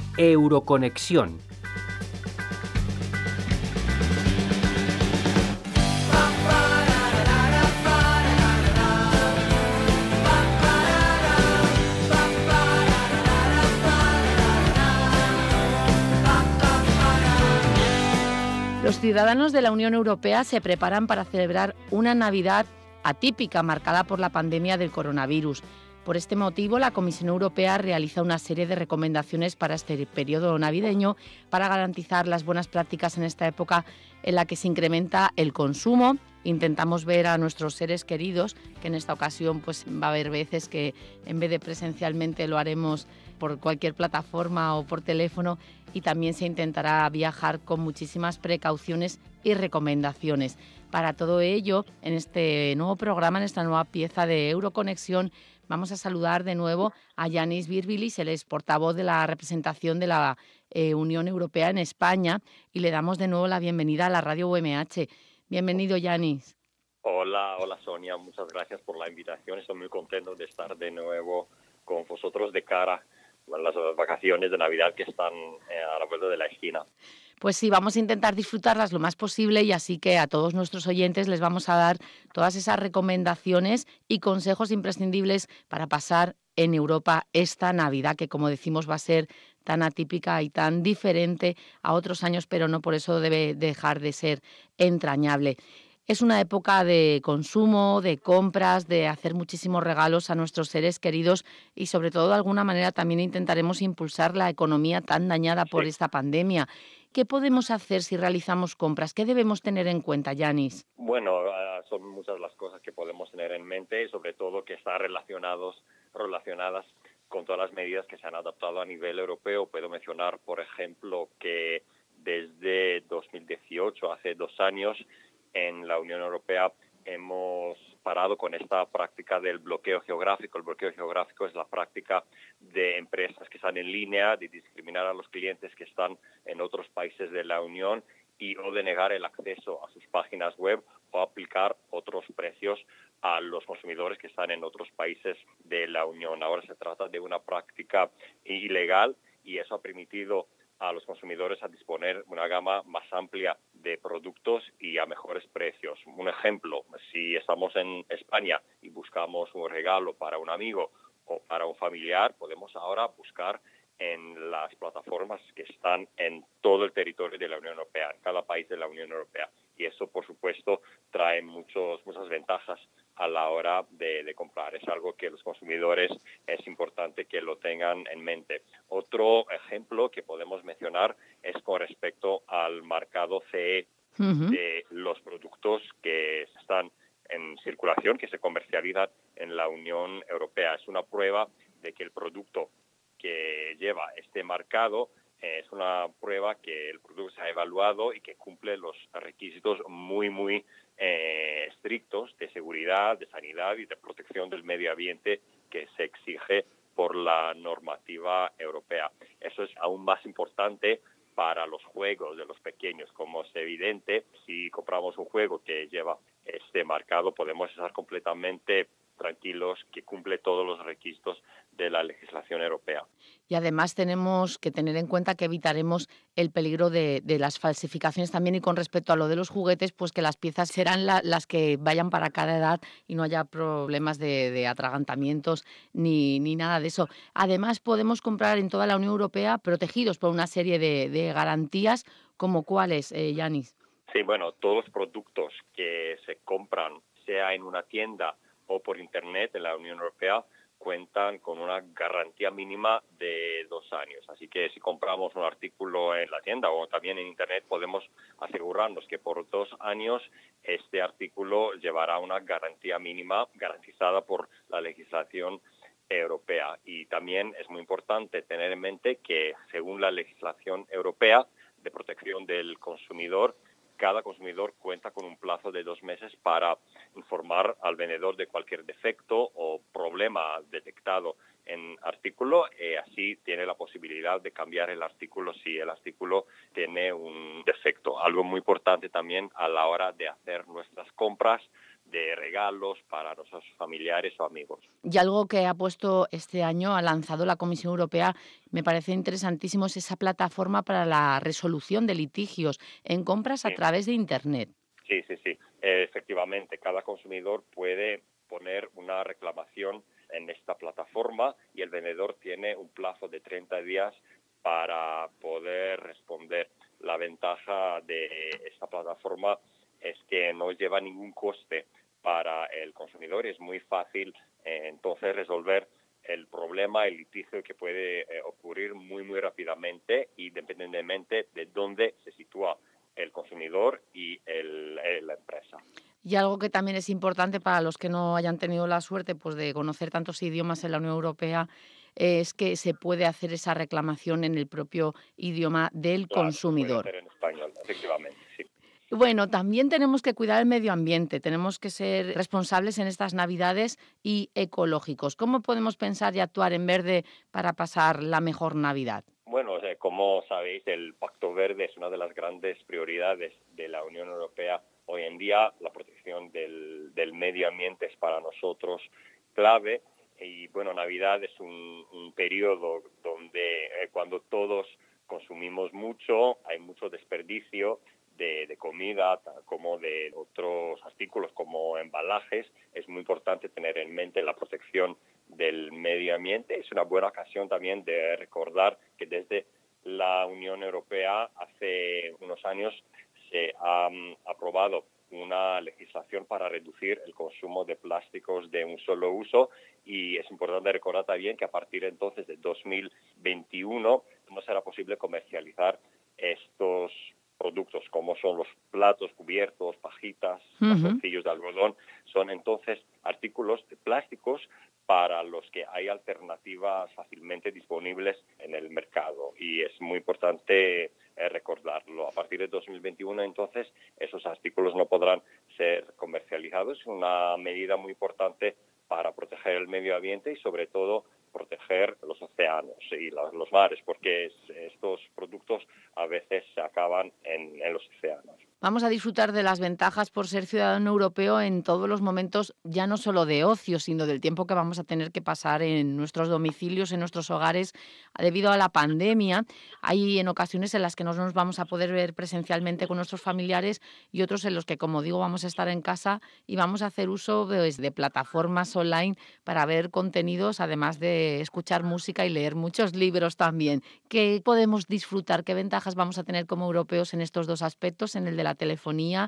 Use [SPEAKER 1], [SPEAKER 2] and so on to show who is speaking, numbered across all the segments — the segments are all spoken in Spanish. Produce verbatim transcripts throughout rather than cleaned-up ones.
[SPEAKER 1] Euroconexión.
[SPEAKER 2] Los ciudadanos de la Unión Europea se preparan para celebrar una Navidad atípica marcada por la pandemia del coronavirus. Por este motivo, la Comisión Europea realiza una serie de recomendaciones para este periodo navideño para garantizar las buenas prácticas en esta época en la que se incrementa el consumo. Intentamos ver a nuestros seres queridos, que en esta ocasión pues, va a haber veces que en vez de presencialmente lo haremos por cualquier plataforma o por teléfono, y también se intentará viajar con muchísimas precauciones y recomendaciones. Para todo ello, en este nuevo programa, en esta nueva pieza de Euroconexión, vamos a saludar de nuevo a Yanis Virbilis, él es portavoz de la representación de la eh, Unión Europea en España, y le damos de nuevo la bienvenida a la radio U M H. Bienvenido, Yanis.
[SPEAKER 3] Hola, hola Sonia, muchas gracias por la invitación. Estoy muy contento de estar de nuevo con vosotros de cara a las vacaciones de Navidad que están eh, a la vuelta de la esquina.
[SPEAKER 2] Pues sí, vamos a intentar disfrutarlas lo más posible, y así que a todos nuestros oyentes les vamos a dar todas esas recomendaciones y consejos imprescindibles para pasar en Europa esta Navidad, que como decimos va a ser tan atípica y tan diferente a otros años, pero no por eso debe dejar de ser entrañable. Es una época de consumo, de compras, de hacer muchísimos regalos a nuestros seres queridos, y sobre todo de alguna manera también intentaremos impulsar la economía tan dañada por
[SPEAKER 3] Sí.
[SPEAKER 2] esta pandemia. ¿Qué podemos hacer si realizamos compras? ¿Qué debemos tener en cuenta, Yanis?
[SPEAKER 3] Bueno, uh, son muchas las cosas que podemos tener en mente, sobre todo que están relacionados, relacionadas con todas las medidas que se han adoptado a nivel europeo. Puedo mencionar, por ejemplo, que desde dos mil dieciocho, hace dos años, en la Unión Europea hemos parado con esta práctica del bloqueo geográfico. El bloqueo geográfico es la práctica de empresas que están en línea, de discriminar a los clientes que están en otros países de la Unión y o de negar el acceso a sus páginas web o aplicar otros precios a los consumidores que están en otros países de la Unión. Ahora se trata de una práctica ilegal, y eso ha permitido a los consumidores a disponer una gama más amplia de productos y a mejores precios. Un ejemplo, si estamos en España y buscamos un regalo para un amigo o para un familiar, podemos ahora buscar en las plataformas que están en todo el territorio de la Unión Europea, en cada país de la Unión Europea. Y eso, por supuesto, trae muchos, muchas ventajas a la hora de, de comprar. Es algo que los consumidores es importante que lo tengan en mente. Otro ejemplo que podemos mencionar es con respecto al marcado C E
[SPEAKER 2] Uh-huh.
[SPEAKER 3] de los productos que están en circulación, que se comercializan en la Unión Europea. Es una prueba de que el producto que lleva este marcado es una prueba que el producto se ha evaluado y que cumple los requisitos muy, muy eh, estrictos de seguridad, de sanidad y de protección del medio ambiente que se exige por la normativa europea. Eso es aún más importante para los juegos de los pequeños. Como es evidente, si compramos un juego que lleva este marcado, podemos estar completamente tranquilos que cumple todos los requisitos de la legislación europea.
[SPEAKER 2] Y además tenemos que tener en cuenta que evitaremos el peligro de, de las falsificaciones también, y con respecto a lo de los juguetes, pues que las piezas serán la, las que vayan para cada edad y no haya problemas de, de atragantamientos ni, ni nada de eso. Además, podemos comprar en toda la Unión Europea protegidos por una serie de, de garantías, como cuáles, eh, Yanis.
[SPEAKER 3] Sí, bueno, todos los productos que se compran, sea en una tienda o por Internet en la Unión Europea, cuentan con una garantía mínima de dos años. Así que si compramos un artículo en la tienda o también en Internet, podemos asegurarnos que por dos años este artículo llevará una garantía mínima garantizada por la legislación europea. Y también es muy importante tener en mente que, según la legislación europea de protección del consumidor, cada consumidor cuenta con un plazo de dos meses para informar al vendedor de cualquier defecto o problema detectado en artículo, y así tiene la posibilidad de cambiar el artículo si el artículo tiene un defecto. Algo muy importante también a la hora de hacer nuestras compras de regalos para nuestros familiares o amigos.
[SPEAKER 2] Y algo que ha puesto este año, ha lanzado la Comisión Europea, me parece interesantísimo, es esa plataforma para la resolución de litigios en compras a
[SPEAKER 3] Sí,
[SPEAKER 2] través de Internet.
[SPEAKER 3] sí, sí, sí. Eh, efectivamente, cada consumidor puede poner una reclamación en esta plataforma y el vendedor tiene un plazo de treinta días para poder responder. La ventaja de esta plataforma es que no lleva ningún coste para el consumidor y es muy fácil eh, entonces resolver el problema, el litigio que puede eh, ocurrir muy, muy rápidamente, independientemente de dónde se sitúa el consumidor y el, el, la empresa.
[SPEAKER 2] Y algo que también es importante para los que no hayan tenido la suerte pues, de conocer tantos idiomas en la Unión Europea es que se puede hacer esa reclamación en el propio idioma del
[SPEAKER 3] Claro, se puede
[SPEAKER 2] consumidor.
[SPEAKER 3] hacer en español, efectivamente, sí.
[SPEAKER 2] Bueno, también tenemos que cuidar el medio ambiente, tenemos que ser responsables en estas Navidades y ecológicos. ¿Cómo podemos pensar y actuar en verde para pasar la mejor Navidad?
[SPEAKER 3] Bueno, o sea, como sabéis, el Pacto Verde es una de las grandes prioridades de la Unión Europea hoy en día. La protección del, del medio ambiente es para nosotros clave. Y bueno, Navidad es un, un periodo donde eh, cuando todos consumimos mucho, hay mucho desperdicio de, de comida como de otros artículos como embalajes. Es muy importante tener en mente la protección del medio ambiente. Es una buena ocasión también de recordar que desde la Unión Europea hace unos años se ha um, aprobado una legislación para reducir el consumo de plásticos de un solo uso y es importante recordar también que a partir entonces de dos mil veintiuno no será posible comercializar estos productos como son los platos, cubiertos, pajitas,
[SPEAKER 2] Uh-huh.
[SPEAKER 3] bastoncillos de algodón. Son entonces artículos de plásticos para los que hay alternativas fácilmente disponibles en el mercado y es muy importante eh, recordarlo. A partir de dos mil veintiuno, entonces, esos artículos no podrán ser comercializados. Es una medida muy importante para proteger el medio ambiente y, sobre todo, proteger los océanos y la, los mares, porque es, estos productos a veces se acaban en, en los océanos.
[SPEAKER 2] Vamos a disfrutar de las ventajas por ser ciudadano europeo en todos los momentos, ya no solo de ocio, sino del tiempo que vamos a tener que pasar en nuestros domicilios, en nuestros hogares, debido a la pandemia. Hay en ocasiones en las que no nos vamos a poder ver presencialmente con nuestros familiares y otros en los que, como digo, vamos a estar en casa y vamos a hacer uso pues, de plataformas online para ver contenidos, además de escuchar música y leer muchos libros también. ¿Qué podemos disfrutar? ¿Qué ventajas vamos a tener como europeos en estos dos aspectos, en el de la telefonía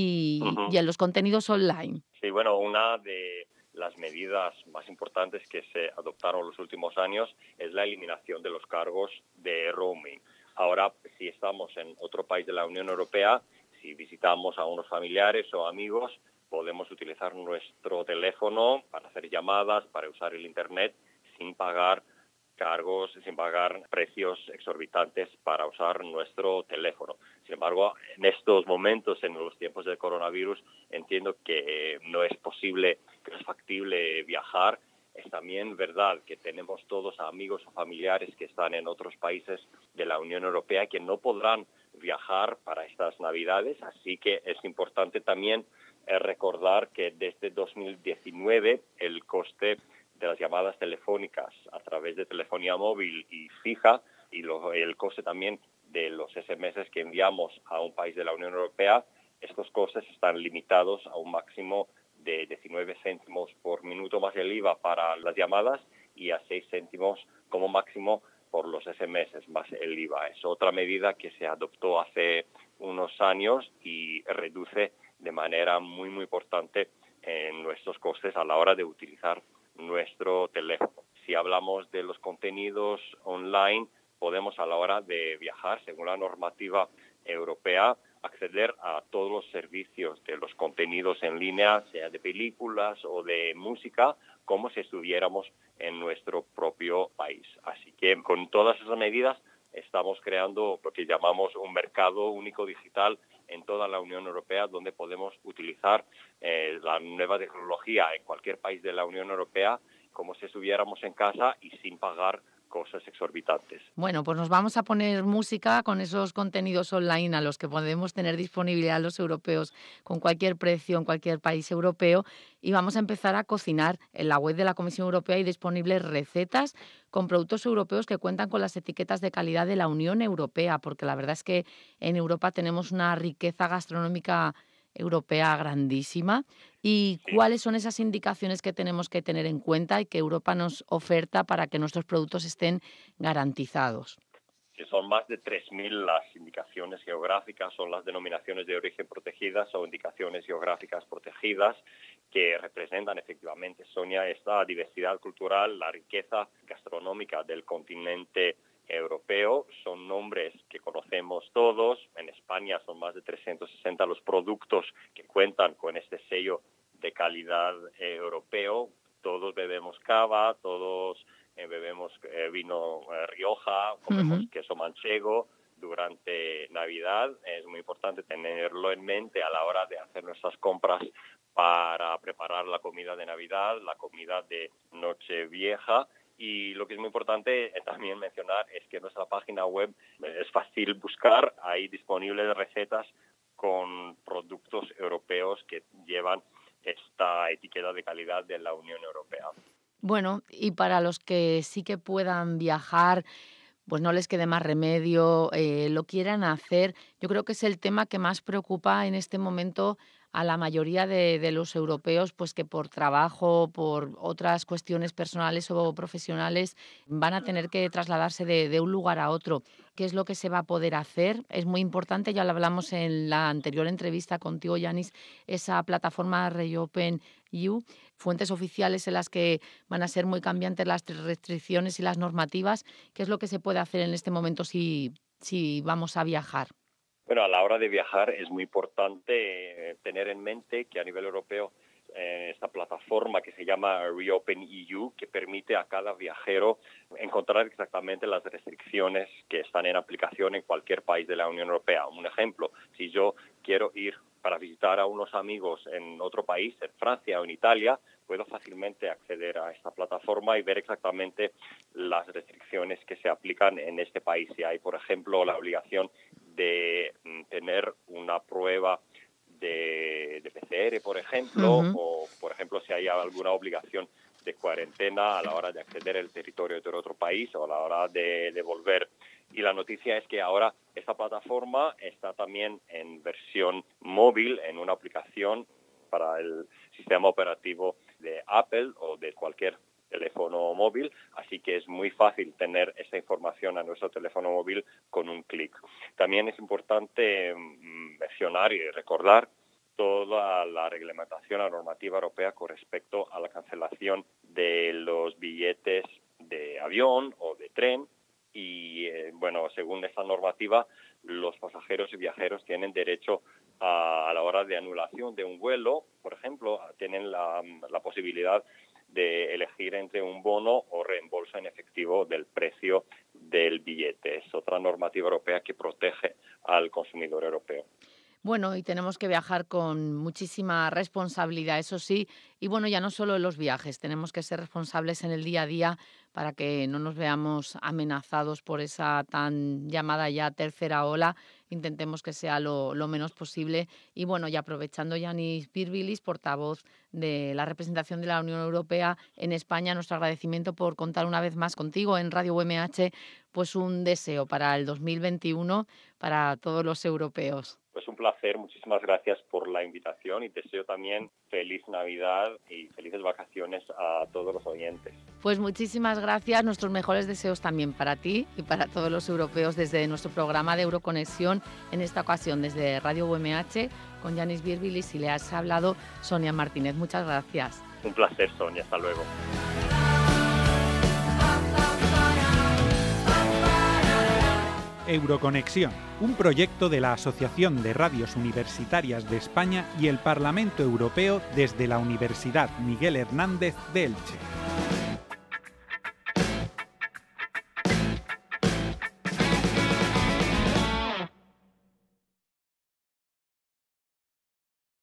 [SPEAKER 2] y,
[SPEAKER 3] Uh-huh.
[SPEAKER 2] y en los contenidos online?
[SPEAKER 3] Sí, bueno, una de las medidas más importantes que se adoptaron en los últimos años es la eliminación de los cargos de roaming. Ahora, si estamos en otro país de la Unión Europea, si visitamos a unos familiares o amigos, podemos utilizar nuestro teléfono para hacer llamadas, para usar el Internet sin pagar cargos, sin pagar precios exorbitantes para usar nuestro teléfono. Sin embargo, en estos momentos, en los tiempos del coronavirus, entiendo que no es posible, que no es factible viajar. Es también verdad que tenemos todos amigos o familiares que están en otros países de la Unión Europea que no podrán viajar para estas Navidades, así que es importante también eh, recordar que desde dos mil diecinueve el coste de las llamadas telefónicas a través de telefonía móvil y fija y lo, el coste también de los ese eme eses que enviamos a un país de la Unión Europea, estos costes están limitados a un máximo de diecinueve céntimos por minuto más el I V A para las llamadas y a seis céntimos como máximo por los ese eme eses más el I V A. Es otra medida que se adoptó hace unos años y reduce de manera muy, muy importante en nuestros costes a la hora de utilizar nuestro teléfono. Si hablamos de los contenidos online, podemos a la hora de viajar, según la normativa europea, acceder a todos los servicios de los contenidos en línea, sea de películas o de música, como si estuviéramos en nuestro propio país. Así que con todas esas medidas estamos creando lo que llamamos un mercado único digital en toda la Unión Europea, donde podemos utilizar eh, la nueva tecnología en cualquier país de la Unión Europea como si estuviéramos en casa y sin pagar cosas exorbitantes.
[SPEAKER 2] Bueno, pues nos vamos a poner música con esos contenidos online a los que podemos tener disponibilidad los europeos con cualquier precio en cualquier país europeo y vamos a empezar a cocinar. En la web de la Comisión Europea hay disponibles recetas con productos europeos que cuentan con las etiquetas de calidad de la Unión Europea, porque la verdad es que en Europa tenemos una riqueza gastronómica europea grandísima. ¿Y
[SPEAKER 3] Sí.
[SPEAKER 2] cuáles son esas indicaciones que tenemos que tener en cuenta y que Europa nos oferta para que nuestros productos estén garantizados?
[SPEAKER 3] Que son más de tres mil las indicaciones geográficas, son las denominaciones de origen protegidas o indicaciones geográficas protegidas que representan efectivamente, Sonia, esta diversidad cultural, la riqueza gastronómica del continente europeo. Son nombres que conocemos todos. En España son más de trescientos sesenta los productos que cuentan con este sello de calidad eh, europeo. Todos bebemos cava, todos eh, bebemos eh, vino eh, Rioja, comemos uh-huh. queso manchego durante Navidad. Es muy importante tenerlo en mente a la hora de hacer nuestras compras para preparar la comida de Navidad, la comida de Nochevieja. Y lo que es muy importante también mencionar es que en nuestra página web es fácil buscar, hay disponibles recetas con productos europeos que llevan esta etiqueta de calidad de la Unión Europea.
[SPEAKER 2] Bueno, y para los que sí que puedan viajar, pues no les quede más remedio, eh, lo quieran hacer, yo creo que es el tema que más preocupa en este momento a la mayoría de, de los europeos, pues que por trabajo, por otras cuestiones personales o profesionales, van a tener que trasladarse de, de un lugar a otro. ¿Qué es lo que se va a poder hacer? Es muy importante, ya lo hablamos en la anterior entrevista contigo, Yanis, esa plataforma Reopen E U, fuentes oficiales en las que van a ser muy cambiantes las restricciones y las normativas. ¿Qué es lo que se puede hacer en este momento si, si vamos a viajar?
[SPEAKER 3] Bueno, a la hora de viajar es muy importante eh, tener en mente que a nivel europeo eh, esta plataforma que se llama Reopen E U, que permite a cada viajero encontrar exactamente las restricciones que están en aplicación en cualquier país de la Unión Europea. Un ejemplo, si yo quiero ir para visitar a unos amigos en otro país, en Francia o en Italia, puedo fácilmente acceder a esta plataforma y ver exactamente las restricciones que se aplican en este país. Si hay, por ejemplo, la obligación de tener una prueba de, de P C R, por ejemplo, uh-huh. o, por ejemplo, si hay alguna obligación de cuarentena a la hora de acceder al territorio de otro país o a la hora de, de volver. Y la noticia es que ahora esta plataforma está también en versión móvil, en una aplicación para el sistema operativo de Apple o de cualquier teléfono móvil, así que es muy fácil tener esta información a nuestro teléfono móvil con un clic. También es importante mencionar y recordar toda la reglamentación, la normativa europea con respecto a la cancelación de los billetes de avión o de tren. Y, eh, bueno, según esta normativa, los pasajeros y viajeros tienen derecho a, a la hora de anulación de un vuelo, por ejemplo, tienen la, la posibilidad de elegir entre un bono o reembolso en efectivo del precio del billete. Es otra normativa europea que protege al consumidor europeo.
[SPEAKER 2] Bueno, y tenemos que viajar con muchísima responsabilidad, eso sí. Y bueno, ya no solo en los viajes, tenemos que ser responsables en el día a día para que no nos veamos amenazados por esa tan llamada ya tercera ola. Intentemos que sea lo, lo menos posible. Y bueno, y aprovechando Yanis Virbilis, portavoz de la representación de la Unión Europea en España, nuestro agradecimiento por contar una vez más contigo en Radio U M H, pues un deseo para el dos mil veintiuno para todos los europeos.
[SPEAKER 3] Pues un placer, muchísimas gracias por la invitación y deseo también feliz Navidad y felices vacaciones a todos los oyentes.
[SPEAKER 2] Pues muchísimas gracias, nuestros mejores deseos también para ti y para todos los europeos desde nuestro programa de Euroconexión, en esta ocasión desde Radio U M H, con Yanis Virbilis y le has hablado Sonia Martínez. Muchas gracias.
[SPEAKER 3] Un placer, Sonia, hasta luego.
[SPEAKER 1] Euroconexión, un proyecto de la Asociación de Radios Universitarias de España y el Parlamento Europeo desde la Universidad Miguel Hernández de Elche.